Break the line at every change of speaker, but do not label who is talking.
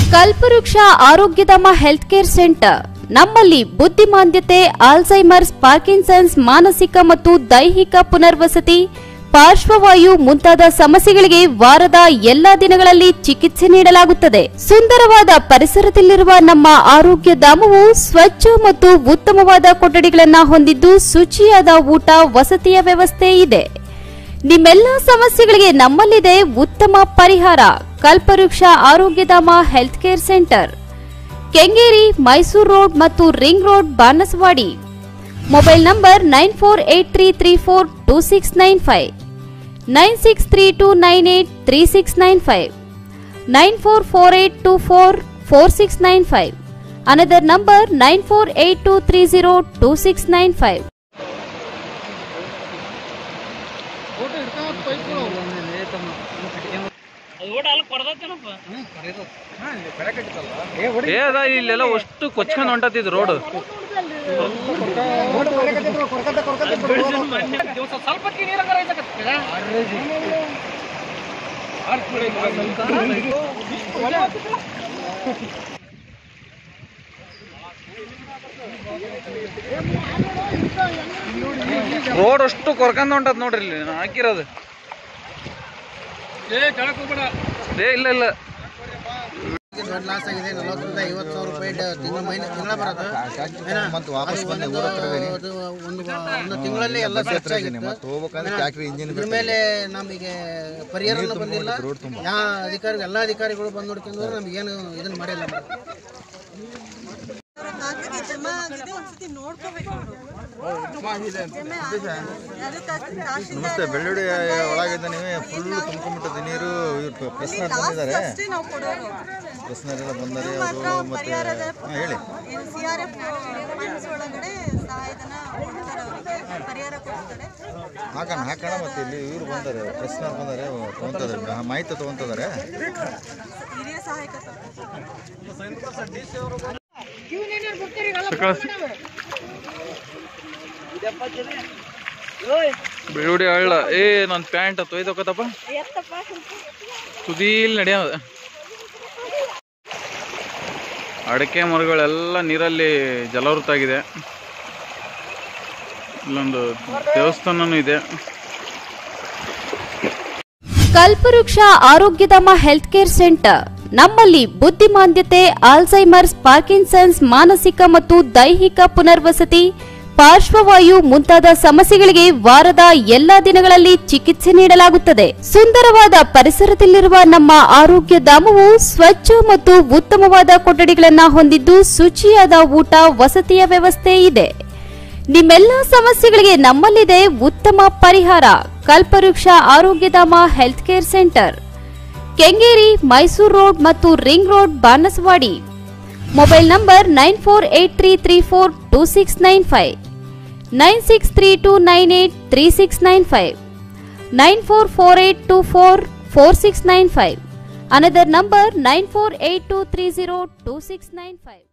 ಕಲ್ಪವೃಕ್ಷ Arogyadhama health care centre ನಮ್ಮಲ್ಲಿ ಬುದ್ಧಿಮಾಂದ್ಯತೆ, Alzheimer's, Parkinson's, ಮಾನಸಿಕ ಮತ್ತು ದೈಹಿಕ ಪುನರ್ವಸತಿ, ಪಾರ್ಶ್ವವಾಯು ಮುಂತಾದ ಸಮಸ್ಯೆಗಳಿಗೆ ವಾರದ ಎಲ್ಲಾ ದಿನಗಳಲ್ಲಿ ಚಿಕಿತ್ಸೆ ನೀಡಲಾಗುತ್ತದೆ. ಸುಂದರವಾದ ಪರಿಸರದಲ್ಲಿರುವ ನಮ್ಮ ಆರೋಗ್ಯ ಧಾಮವು ಸ್ವಚ್ಛ ಮತ್ತು ಉತ್ತಮವಾದ ಕೊಠಡಿಗಳನ್ನು ಹೊಂದಿದ್ದು ಶುಚಿಯಾದ ಊಟ, ವಸತಿಯ ವ್ಯವಸ್ಥೆ ಇದೆ. ನಿಮ್ಮೆಲ್ಲ ಸಮಸ್ಯೆಗಳಿಗೆ ನಮ್ಮಲ್ಲಿದೆ ಉತ್ತಮ ಪರಿಹಾರ. Kalpavriksha Arogyadhama health care centre, Kengeri, Mysuru road ಮತ್ತು ring road, Banaswadi. Mobile number 9483342695, 9632983695, 9448244695. Another number 9482302695.
ಇಲ್ಲೆಲ್ಲ ಅಷ್ಟು ಕೊಚ್ಕೊಂಡು ಹೊಂಟತ್ತಿದ್ ರೋಡ್. ರೋಡ್ ಅಷ್ಟು ಕೊರ್ಕೊಂಡ್ ಹೊಂಟದ್ ನೋಡ್ರಿ ಇಲ್ಲಿ ಹಾಕಿರೋದು. ಇಲ್ಲ ಇಲ್ಲ
ದೊಡ್ಡ ಲಾಸ್ ಆಗಿದೆ. 40,000-50,000 ರೂಪಾಯಿ ತಿಂಗಳ ಬರೋದು. ಒಂದು ತಿಂಗಳಲ್ಲಿ ಎಲ್ಲ ಇದ್ರ ಮೇಲೆ ನಮಗೆ ಪರಿಹಾರ ಬಂದಿಲ್ಲ. ಎಲ್ಲ ಅಧಿಕಾರಿಗಳು ಬಂದು ನೋಡ್ಕೊಂಡ್ರೆ ನಮಗೇನು ಇದನ್ನ ಮಾಡಿಲ್ಲ.
ನಮಸ್ತೆ. ಬೆಳ್ಳುಳ್ಳಿ ಒಳಗಿದ್ದ ನೀವೇ ಫುಲ್ ತುಂಬ್ಕೊಂಡ್ಬಿಟ್ಟದ ನೀರು. ಪ್ರೆಸ್ನರ್ ಬಂದಿದ್ದಾರೆ, ಪ್ರೆಸ್ನರೆಲ್ಲ ಬಂದರೆ ಅವರು ಮತ್ತೆ ಹೇಳಿ ಹಾಕೋಣ ಮತ್ತೆ ಇಲ್ಲಿ ಇವ್ರು ಬಂದರೆ ಪ್ರೆಸ್ನರ್ ಬಂದರೆ ತೊಗೊಂತಾರೆ, ಮಾಹಿತಿ ತೊಗೊಂತಿದ್ದಾರೆ.
ಬೆಳ್ಳುಳ್ಳಿ ಹಳ್ಳ ನನ್ನ ಪ್ಯಾಂಟ್ ತೊಯ್ದೋಕತ್ತಪ್ಪ, ತುದೀಲ್ ನಡೆಯೋದು. ಅಡಿಕೆ ಮರಗಳೆಲ್ಲ ನೀರಲ್ಲಿ ಜಲವೃತಾಗಿದೆ. ಇಲ್ಲೊಂದು ದೇವಸ್ಥಾನನೂ ಇದೆ.
ಕಲ್ಪವೃಕ್ಷ ಆರೋಗ್ಯಧಾಮ ಹೆಲ್ತ್ ಕೇರ್ ಸೆಂಟರ್ ನಮ್ಮಲ್ಲಿ ಬುದ್ಧಿಮಾಂದ್ಯತೆ, ಆಲ್ಝೈಮರ್ಸ್, ಪಾರ್ಕಿನ್ಸನ್ಸ್, ಮಾನಸಿಕ ಮತ್ತು ದೈಹಿಕ ಪುನರ್ವಸತಿ, ಪಾರ್ಶ್ವವಾಯು ಮುಂತಾದ ಸಮಸ್ಯೆಗಳಿಗೆ ವಾರದ ಎಲ್ಲಾ ದಿನಗಳಲ್ಲಿ ಚಿಕಿತ್ಸೆ ನೀಡಲಾಗುತ್ತದೆ. ಸುಂದರವಾದ ಪರಿಸರದಲ್ಲಿರುವ ನಮ್ಮ ಆರೋಗ್ಯ ಧಾಮವು ಸ್ವಚ್ಛ ಮತ್ತು ಉತ್ತಮವಾದ ಕೊಠಡಿಗಳನ್ನು ಹೊಂದಿದ್ದು ಶುಚಿಯಾದ ಊಟ, ವಸತಿಯ ವ್ಯವಸ್ಥೆ ಇದೆ. ನಿಮ್ಮೆಲ್ಲ ಸಮಸ್ಯೆಗಳಿಗೆ ನಮ್ಮಲ್ಲಿದೆ ಉತ್ತಮ ಪರಿಹಾರ. Kalpavriksha Arogyadhama health care centre, Kengeri, Mysuru road ಮತ್ತು ring road, Banaswadi. Mobile number 9483342695, 9632983695, 9448244695. Another number 9482302695.